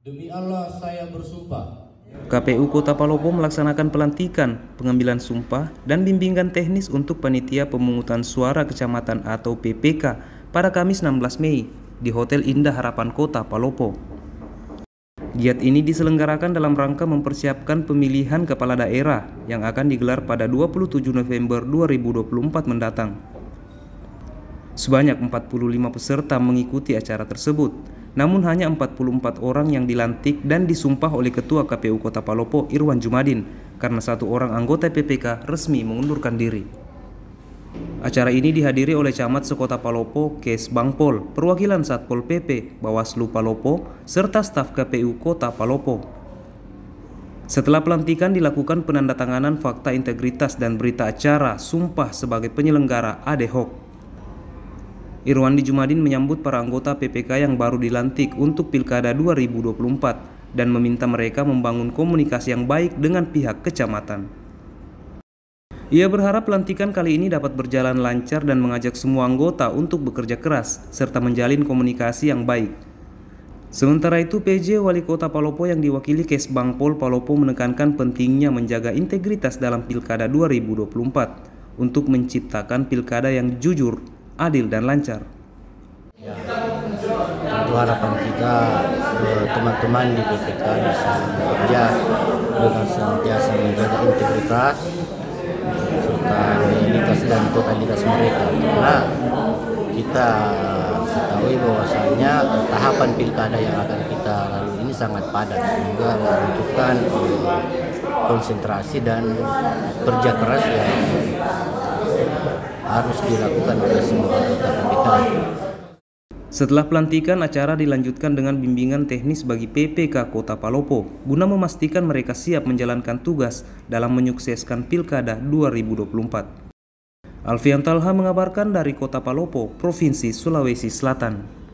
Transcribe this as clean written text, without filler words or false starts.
Demi Allah saya bersumpah. KPU Kota Palopo melaksanakan pelantikan, pengambilan sumpah, dan bimbingan teknis untuk panitia pemungutan suara kecamatan atau PPK pada Kamis 16 Mei di Hotel Indah Harapan Kota Palopo. Giat ini diselenggarakan dalam rangka mempersiapkan pemilihan kepala daerah yang akan digelar pada 27 November 2024 mendatang. Sebanyak 45 peserta mengikuti acara tersebut, namun hanya 44 orang yang dilantik dan disumpah oleh Ketua KPU Kota Palopo Irwan Jumadin karena satu orang anggota PPK resmi mengundurkan diri. Acara ini dihadiri oleh Camat Sekota Palopo, Kes Bangpol, perwakilan Satpol PP, Bawaslu Palopo, serta staf KPU Kota Palopo. Setelah pelantikan dilakukan penandatanganan fakta integritas dan berita acara sumpah sebagai penyelenggara ad hoc. Irwan Jumadin menyambut para anggota PPK yang baru dilantik untuk Pilkada 2024 dan meminta mereka membangun komunikasi yang baik dengan pihak kecamatan. Ia berharap pelantikan kali ini dapat berjalan lancar dan mengajak semua anggota untuk bekerja keras serta menjalin komunikasi yang baik. Sementara itu, PJ Wali Kota Palopo yang diwakili Kes Bangpol Palopo menekankan pentingnya menjaga integritas dalam Pilkada 2024 untuk menciptakan pilkada yang jujur, adil dan lancar. Ya, tentu harapan kita teman-teman di PPK bisa bekerja dengan senantiasa menjaga integritas serta loyalitas dan totalitas mereka, karena kita ketahui bahwasanya tahapan pilkada yang akan kita lalui ini sangat padat sehingga membutuhkan konsentrasi dan kerja keras yang harus dilakukan oleh semua anggota PPK. Setelah pelantikan, acara dilanjutkan dengan bimbingan teknis bagi PPK Kota Palopo guna memastikan mereka siap menjalankan tugas dalam menyukseskan Pilkada 2024. Alfian Talha mengabarkan dari Kota Palopo, Provinsi Sulawesi Selatan.